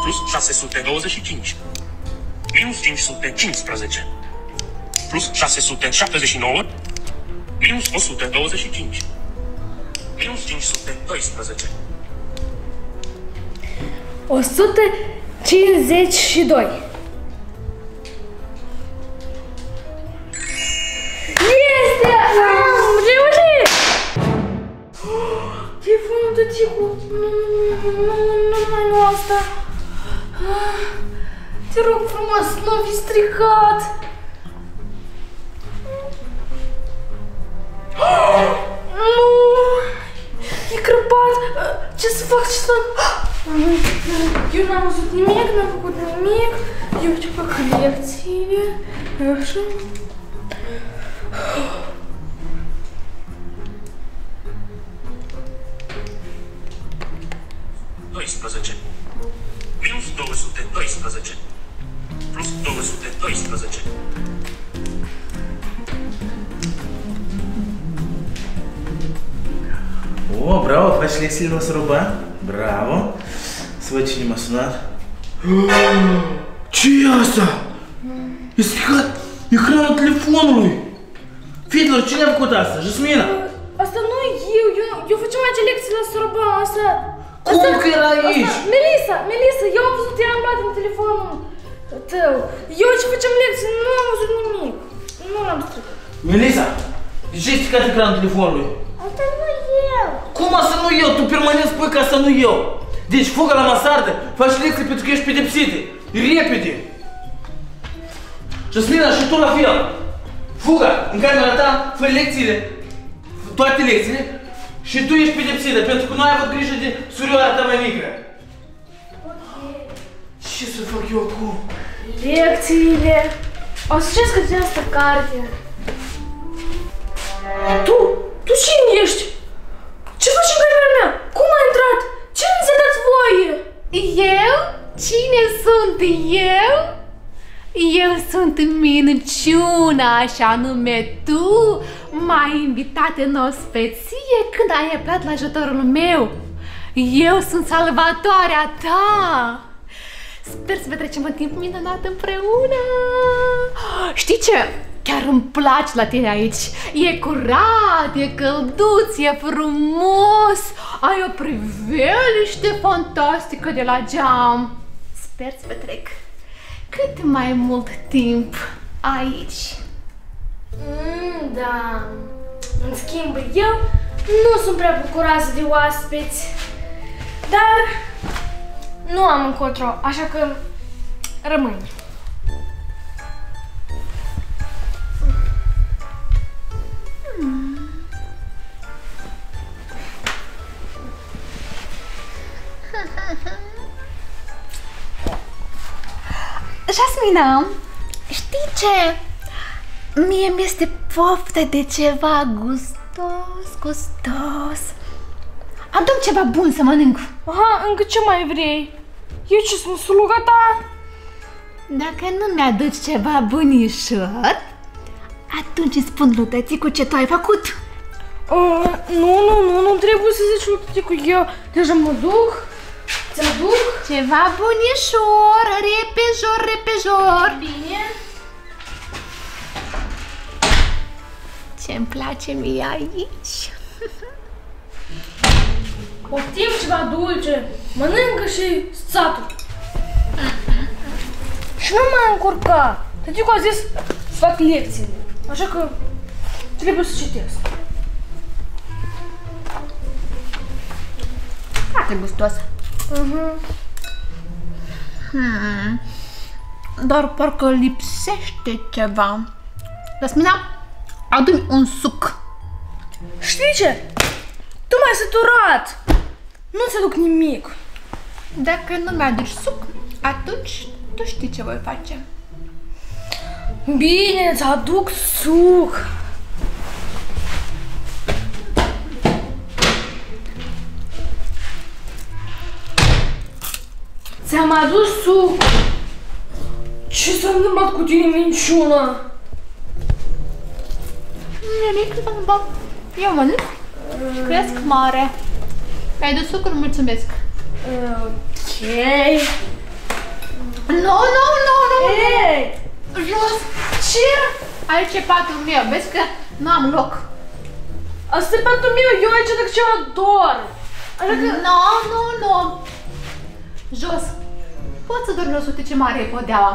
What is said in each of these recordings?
plus 625 minus 515 plus 679 minus 125 minus 512 152. Este! Am reușit! Telefonul tăticu! Nu mai nu asta! Te rog frumos, nu fi stricat! Nu! E crăpat! Ce să fac? Ce să fac? Eu n-am văzut nimic, n-am făcut nimic. Eu ce fac lecțiile. Așa. minus 212 plus 212 O, bravo, faci lecțiile la soroban? Bravo! Să văd cine m-a sunat. Ce e asta? E stricat ecranul telefonului! Fidelor, cine a făcut asta? Jasmina? Asta nu eu făceam aici lecții la soroban, asta... Cum că era aici? Melissa, eu am văzut, i-am luat în telefonul tău. Eu ce făceam lecții, nu am văzut nimic. Nu l-am stricat. Melissa, de ce ai stricat ecranul telefonului? Asta nu eu. Cum asta nu eu? Tu permanent spui că asta nu eu. Deci fugă la mansardă, faci lecții pentru că ești pedepsite. Repede! Jasmina, și tu la fel. Fugă în camera ta, fă lecțiile, toate lecțiile. Și tu ești pedepsită, pentru că nu ai avut grijă de surioara ta mai mică. Ce să fac eu acum? Lecțiile. O să citesc această carte. Tu cine ești? Ce faci în camera mea? Cum ai intrat? Cine ți-a dat voie? Eu? Cine sunt eu? Eu sunt minciuna, și anume tu m-ai invitat în ospeție când ai apărat la ajutorul meu. Eu sunt salvatoarea ta. Sper să petrecem un timp minunat împreună. Știi ce? Chiar îmi place la tine aici. E curat, e călduț, e frumos. Ai o priveliște fantastică de la geam. Sper să petrec cât mai mult timp aici. Da. În schimb, eu nu sunt prea bucuroasă de oaspeți. Dar nu am încotro, așa că rămâi. Jasmina, știi ce? Mie mi-este poftă de ceva gustos. Adu-mi ceva bun să mănânc. Aha, încă ce mai vrei? Eu ce sunt sluga ta? Dacă nu mi-aduci ceva bunișor, atunci îți spun lui tăticu ce tu ai făcut. Nu trebuie să zici lui tăticu, eu deja mă duc. Ți-aduc ceva bunișor, repejor. Bine. Ce-mi place mie aici. Poftim ceva dulce, mănâncă și sțatul. Și nu m-a încurcat. Tăticu a zis să fac lecțiile, așa că trebuie să citesc. Foarte gustos. Dar parcă lipsește ceva. Jasmina, adu-mi un suc. Știi ce? Tu m-ai săturat. Nu ți aduc nimic. Dacă nu mi-aduci suc, atunci tu știi ce voi face. Bine, îți aduc suc. Ți-am adus suc. Ce s-a întâmplat cu tine, minciuna? Nimic, nu s-a întâmplat. Eu mănânc. Cresc mare. Mi-ai dus sucul, mulțumesc. Ok. Nu, nu, nu, nu! Ei! Jos! Ce? Aici e patul meu, vezi că nu am loc. Asta e patul meu, eu aici dacă ceva dor. Nu, nu, nu. Jos. Poți să dormi 100 ce mare e podeaua.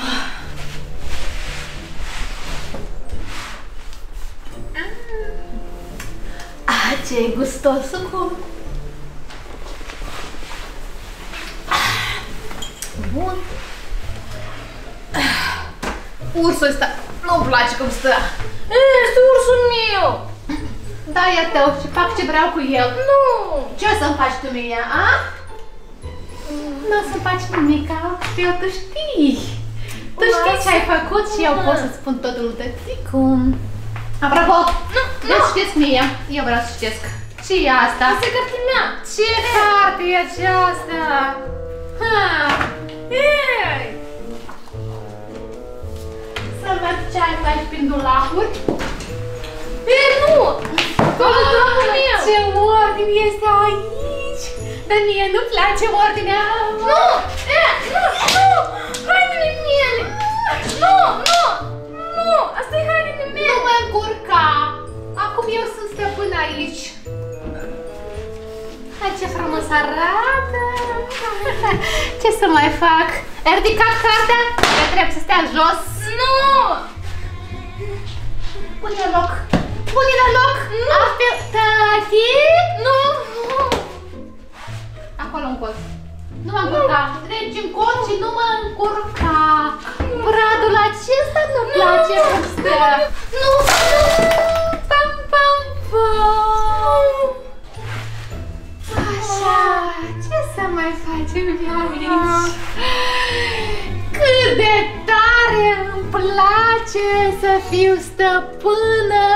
Ce gustos acum. Bun. Ursul ăsta nu-mi place cum stă. Este ursul meu. Da, e tău și fac ce vreau cu el. Nu. Ce o să-mi faci tu mie, a? Nu o să-mi faci nimica, eu tu știi. Tu știi ce ai făcut și eu pot să-ți spun totul tăticu. Apropo, nu citesc mie, eu vreau să citesc. Ce e asta? Asta e cartea mea. Ce carte e aceasta? Ei! Să văd ce ai aici prin dulapuri. Ei, nu! Dulapul meu! Ce ordine este aici? Dar mie nu-mi place ordinea. Nu! Nu! Nu! Hainele mele! Nu! Nu! Nu! Asta e hainele mele! Nu mă încurca! Acum eu sunt stăpân aici. Hai, ce frumos arată! Ce să mai fac? Ai ridicat cartea? Ea trebuie să stea jos. Nu! Pune la loc! Pune la loc! Nu! Altfel, tati! Nu! Acolo în colț. Nu mă încurca. Treci în colț și nu mă încurca. Bradul acesta nu-mi place cum stă. Nu! Pam, pam, pam. Așa, ce să mai facem aici? Cât de tare îmi place să fiu stăpână!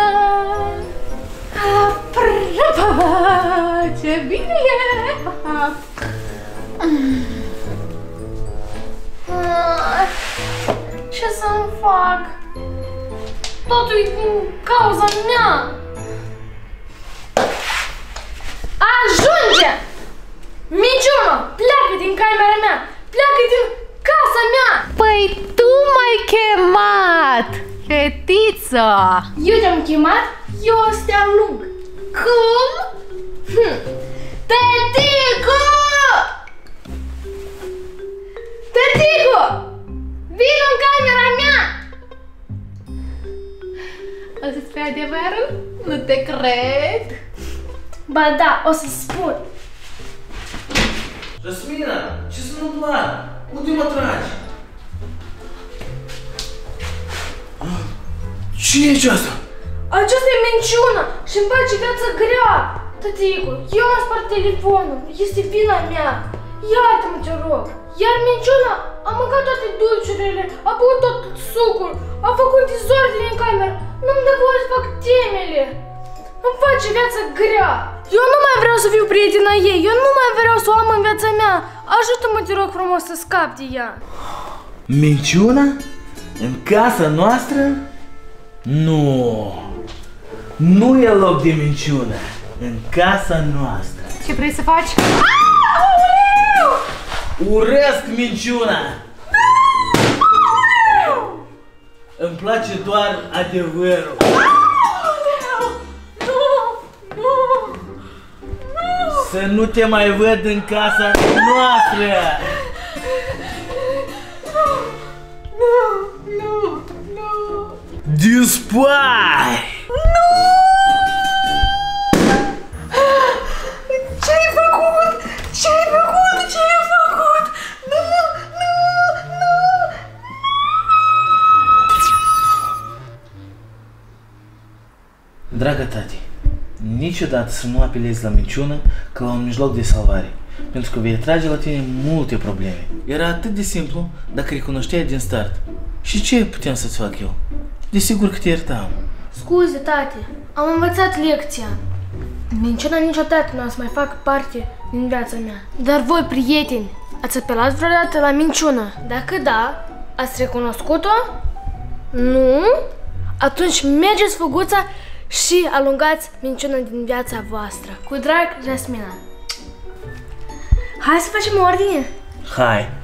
Ce bine e! Ce să-mi fac? Totul e din cauza mea! Ajunge! Minciună! Pleacă din camera mea! Pleacă din casa mea! Păi tu m-ai chemat, fetiță! Eu te-am chemat? Eu o să te alung! Cum? Tăticu! Tăticu! Vino în camera mea! O să-ți spui adevărul? Nu te cred! Ba da, o să spun! Jasmina, ce s-a întâmplat? Unde mă tragi? Ce e aceasta? Aceasta e minciună și îmi face viața grea! Tăticu, eu am spart telefonul, este vina mea! Iartă-mă, te rog! Iar minciuna a mâncat toate dulciurile, a băut tot sucul, a făcut dezordine în cameră, nu-mi dă voie să fac temele! Îmi face viața grea! Eu nu mai vreau să fiu prietena ei, eu nu mai vreau să o am în viața mea! Ajută-mă, te rog frumos, să scap de ea! Minciuna? În casa noastră? Nu! Nu e loc de minciună în casa noastră. Ce vrei să faci? Urăsc minciuna! Îmi place doar adevărul. Să nu te mai văd în casa noastră! Nu! Dispai! Ce-ai făcut? Ce-ai făcut? Ce-ai făcut? Nu! Dragă tati, niciodată să nu apelezi la minciună ca la un mijloc de salvare, pentru că vei atrage la tine multe probleme. Era atât de simplu dacă recunoșteai din start. Și ce puteam să-ți fac eu? Desigur că te iertam. Scuze, tati, am învățat lecția. Minciuna niciodată nu o să mai fac parte din viața mea. Dar voi, prieteni, ați apelat vreodată la minciună? Dacă da, ați recunoscut-o? Nu? Atunci mergeți, făguța, și alungați minciuna din viața voastră. Cu drag, Jasmina. Hai să facem ordine. Hai!